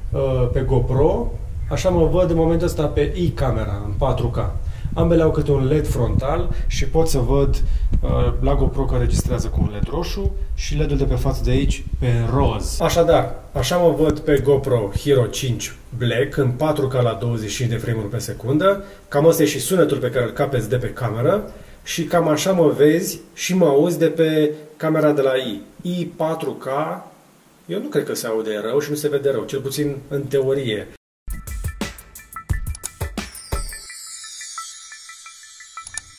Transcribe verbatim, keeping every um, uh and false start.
pe GoPro, așa mă văd în momentul ăsta pe e-camera, în patru K. Ambele au câte un L E D frontal și pot să văd uh, la GoPro că registrează cu un L E D roșu și L E D-ul de pe față de aici pe roz. Așadar, așa mă văd pe GoPro Hero cinci Black în patru K la douăzeci și cinci de frame-uri pe secundă. Cam ăsta e și sunetul pe care îl capeți de pe cameră și cam așa mă vezi și mă auzi de pe camera de la i. i patru K, eu nu cred că se aude rău și nu se vede rău, cel puțin în teorie.